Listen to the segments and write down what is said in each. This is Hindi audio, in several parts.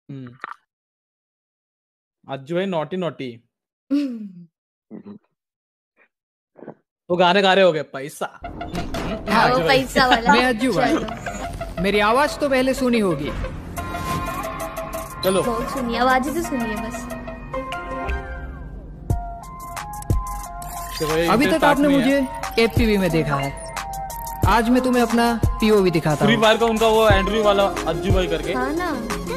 अज्जू भाई नॉटी नॉटी। वो गाने गा रहे हो गए पैसा। हाँ, वो पैसा वाला। मैं अज्जू भाई, मेरी आवाज तो पहले सुनी होगी। चलो बहुत सुनिए, आवाज ही तो सुनिए बस। अभी तक आपने मुझे एफटीवी में देखा है, आज मैं तुम्हें अपना पीओवी दिखाता हूँ। फ्री फायर का उनका वो एंड्रयू वाला अज्जू भाई करके। हाँ ना,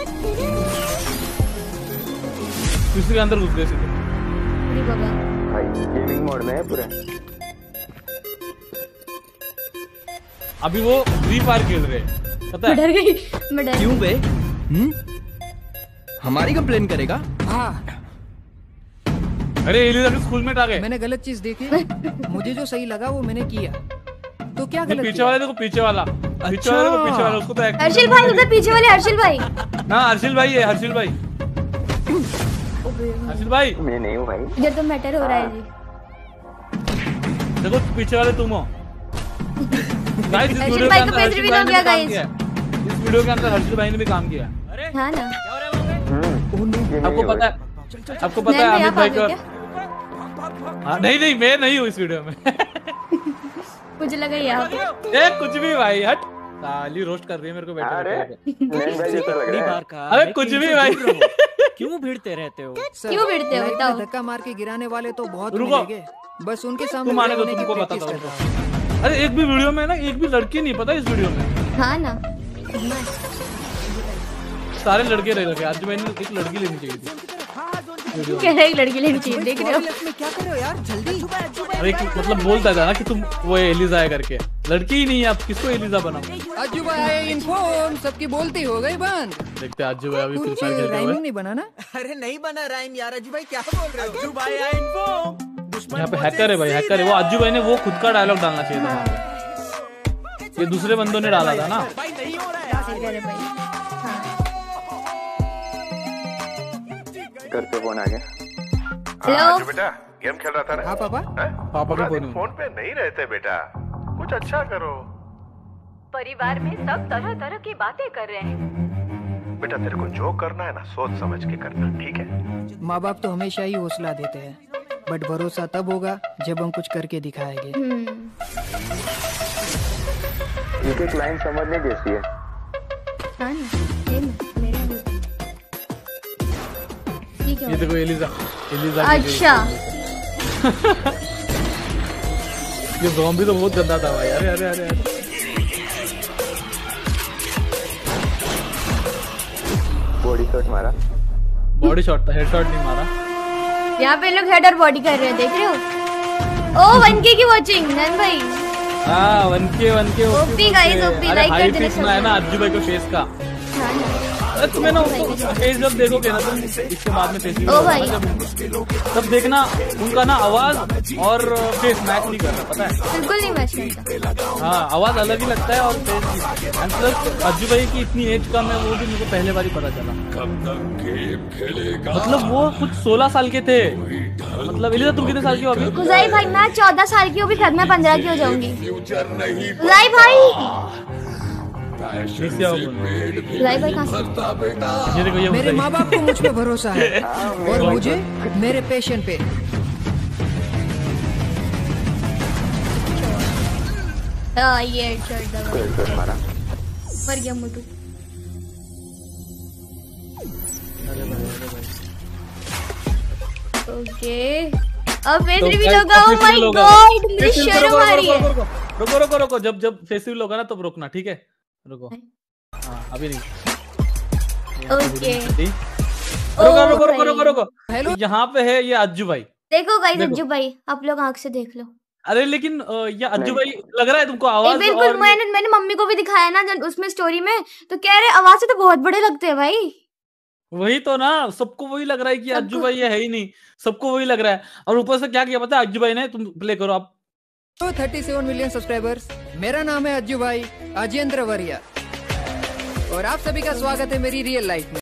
किसी के अंदर घुस गए सीधे। अरे बाबा भाई गेमिंग मोड में है पूरा। अभी वो फ्री फायर खेल रहे हैं, पता है? मैं डर गई, मैं डर क्यों बे? हमारी कंप्लेन करेगा? हाँ, अरे एलिजा के स्कूल में आ गए। मैंने गलत चीज देखी, मुझे जो सही लगा वो मैंने किया, तो क्या गलत पीछे किया? वाले देखो, पीछे वाला पीछे वाला उसको तो हर्षिल भाई उधर पीछे वाले हर्षिल भाई। ना हर्षिल भाई है, हर्षिल भाई। हर्षिल भाई मैं नहीं हूँ भाई। इधर तो मैटर हो रहा है जी। देखो पीछे वाले तुम हो। गाइस इस हर्षिल वीडियो के भाई का अंदर पेज हर्षिल रिवील भाई हो ने गया भी काम गाइस। किया है। इस वीडियो के अंदर हर्षिल भाई ने भी काम किया है। हाँ ना, आपको पता है, आपको पता है अमित भाई का। हाँ नहीं नहीं, मैं नहीं हूँ इस वीडियो में। मुझे लगा यहाँ ए कुछ भी भाई, हट साली रोस्ट कर रही है मेरे को बैठे बैठे। अरे कुछ भी भाई, क्यों भिड़ते रहते हो? क्यों भिड़ते हो लाइफ में बताओ। धक्का मार के गिराने वाले तो बहुत रुको। मिलेंगे, बस उनके सामने तुम आने दो, खड़े होने की तुमको प्रैक्टिस बताता करता हूँ। हूँ। अरे एक भी वीडियो में ना एक भी लड़की नहीं, पता इस वीडियो में हाँ ना, सारे लड़के रह गए। आज मैंने एक लड़की लेनी चाहिए थी। कह रहे एक लड़की लेनी चाहिए, देख रहे हो? में क्या कर रहे हो यार, जल्दी। अरे एक मतलब बोलता था ना कि तुम वो एलिजा है करके, लड़की ही नहीं है, आप किसको एलिजा बनाओ? अज्जू भाई इन्फॉर्म, सबकी बोलती हो गई बंद। देखते हैं अज्जू भाई अभी फ्री फायर कुछ खेलते हुए। राइमिंग नहीं बना ना? अरे नहीं बना राइम यार, अज्जू भाई क्या बोल रहे हो? अज्जू भाई आई इन्फॉर्म। यहाँ पे हैकर है भाई, हैकर है। वो अज्जू भाई ने वो खुद का डायलॉग डालना चाहिए था वहाँ पे। ये दूसरे बंदों ने डाला था ना। भाई नहीं हो रहा है। सही कह रहे भाई। हाँ। घर पे फोन आ गया। हेलो जो बेटा गेम खेल रहा था ना? हाँ पापा। हैं? पापा पूरा का फोन दिन है। फोन पे नहीं रहते बेटा, कुछ अच्छा करो। परिवार में सब तरह तरह की बातें कर रहे हैं। बेटा तेरे को जो करना है ना सोच समझ के करना, ठीक है? माँ बाप तो हमेशा ही हौसला देते हैं, बट भरोसा तब होगा जब हम कुछ करके दिखाएंगे। एक एक लाइन समझने जैसी है। हाँ ना, मेरा भी। ये क्या ये हो देखो एलिजा, एलिजा रहा है? अच्छा ये ज़ॉम्बी तो बहुत गंदा था भाई। अरे अरे अरे अरे बॉडी शॉट मारा। बॉडी शॉट था, हेडशॉट नहीं मारा। यहाँ पे लोग हेड और बॉडी कर रहे हैं, देख रहे हो? ओ 1K की वॉचिंग नन भाई। हाँ 1K OP guys, OP like कर देना सब। है ना अज्जू भाई को फेस का। हाँ ना। अरे तुम्हें ना उसको फेस जब देखोगे ना तुम इसके बाद में फेस ओ भाई। तब देखना उनका ना आवाज और फेस मैच नहीं कर रहा, पता है? बिल्कुल नहीं मैच करता। हाँ आवाज अलग ही लगता है और फेस भी। एंड प्लस अज्जू भाई की इतनी एज कम है, वो भी मुझे पहले बार ही पता चला। मतलब वो कुछ 16 साल के थे। मतलब एलिजा तुम कितने साल की हो अभी? गुजाई भाई मैं 14 साल की हूँ, भी शायद मैं 15 की हो जाऊंगी। गुजाई भाई, नीचे आओ बोलो। गुजाई भाई कहाँ से? ये देखो ये मेरे बताइए। माँ बाप को मुझ पे भरोसा है और मुझे मेरे पेशेंट पे। ये हेडशॉट दबा हेडशॉट मारा। मर गया मोटू। ओके अब फेस तो रिवील guys, होगा। अब ओ face माय reveal होगा। गॉड, मुझे Face reveal शर्म आ रही है। रुको रुको रुको, जब फेस रिवील होगा ना तब रुकना, ठीक है? रुको। हाँ अभी नहीं। ओके रुको रुको रुको रुको रुको। हेलो। यहाँ पे है ये अज्जू भाई। देखो गाइस, देखो। अज्जू भाई आप लोग आंख से देख लो। अरे लेकिन ये अज्जू भाई लग रहा है तुमको आवाज? बिल्कुल, और मैंने मम्मी को भी दिखाया ना उसमें स्टोरी में, तो कह रहे आवाज से तो बहुत बड़े लगते हैं भाई। वही तो ना, सबको वही लग रहा है कि अज्जू भाई ये है ही नहीं, सबको वही लग रहा है। और ऊपर से क्या किया पता है अज्जू भाई ने? तुम प्ले करो आप। तो 37 मिलियन सब्सक्राइबर्स, मेरा नाम है अज्जू भाई अजेंद्र वरिया और आप सभी का स्वागत है मेरी रियल लाइफ में।